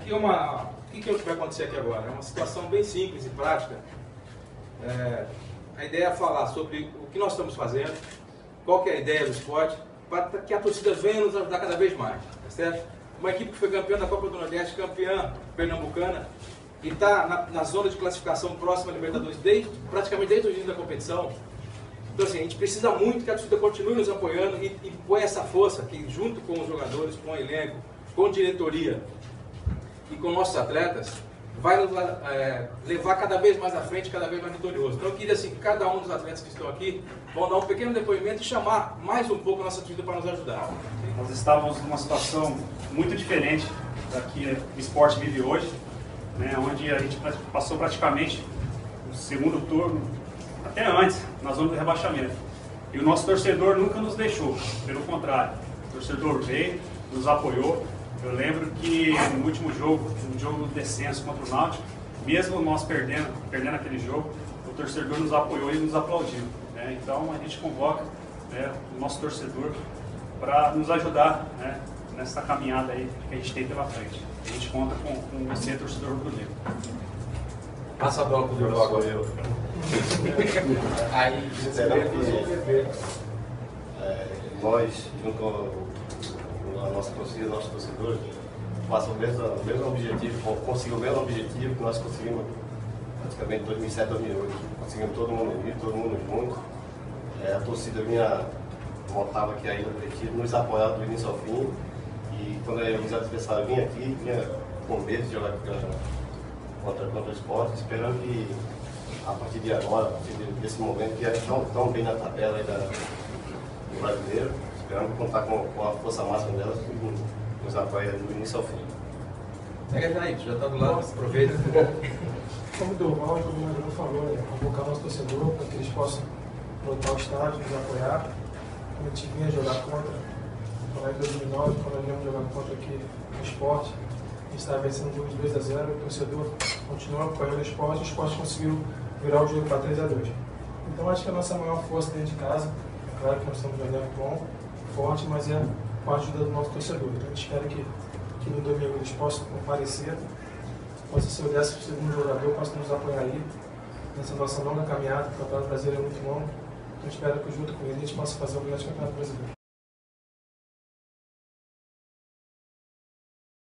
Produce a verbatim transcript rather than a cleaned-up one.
aqui é uma... O que, que vai acontecer aqui agora? É uma situação bem simples e prática. É, a ideia é falar sobre o que nós estamos fazendo, qual que é a ideia do esporte, para que a torcida venha nos ajudar cada vez mais, tá certo? Uma equipe que foi campeã da Copa do Nordeste, campeã pernambucana, e está na, na zona de classificação próxima à Libertadores, desde, praticamente desde o início da competição. Então assim, a gente precisa muito que a torcida continue nos apoiando e, e põe essa força que, junto com os jogadores, com o elenco, com a diretoria e com nossos atletas, vai nos é, levar cada vez mais à frente, cada vez mais vitorioso. Então eu queria assim, que cada um dos atletas que estão aqui vão dar um pequeno depoimento e chamar mais um pouco a nossa torcida para nos ajudar. Nós estávamos numa situação muito diferente da que o esporte vive hoje, né, onde a gente passou praticamente o segundo turno, até antes, na zona do rebaixamento. E o nosso torcedor nunca nos deixou, pelo contrário. O torcedor veio, nos apoiou. Eu lembro que no último jogo, no jogo do descenso contra o Náutico, mesmo nós perdendo, perdendo aquele jogo, o torcedor nos apoiou e nos aplaudiu. Né? Então a gente convoca, né, o nosso torcedor para nos ajudar, né, nessa caminhada aí que a gente tem pela frente. A gente conta com, com você, torcedor rubro-negro. Passa a bola para o Diogo agora. Eu. Aí, será que é, nós, junto com a nossa torcida, nossos torcedores, façam o mesmo, o mesmo objetivo, conseguiu o mesmo objetivo que nós conseguimos praticamente em dois mil e sete, dois mil e oito. Conseguimos todo mundo unido, todo mundo junto. É, a torcida vinha, voltava aqui ainda repetido, nos apoiar do início ao fim. E quando os adversários vinham aqui, vinha com medo de jogar contra, contra o esporte, esperando que a partir de agora, a partir desse momento, que estão tão bem na tabela aí da, do brasileiro, esperamos contar com, com a força máxima delas e nos apoia do início ao fim. Pega aí, já está do lado, aproveita. Como o Durval e como o Adriano falou, é convocar nosso torcedor para que eles possam voltar ao estádio, nos apoiar. Como a gente vinha jogar contra, lá em dois mil e nove, quando nós viemos jogar contra aqui no esporte, a gente estava vencendo um jogo de dois a zero, o torcedor continuou apoiando o esporte, o esporte conseguiu virar o jogo para três a dois. Então acho que a nossa maior força dentro de casa, é claro que nós estamos um elenco bom, forte, mas é com a ajuda do nosso torcedor. Então a gente espera que, que no domingo eles possam comparecer, possa ser o décimo segundo jogador, possa nos apoiar aí nessa nossa longa caminhada. O Campeonato Brasileiro é muito longo, então espero que junto com ele a gente possa fazer um grande Campeonato Brasileiro.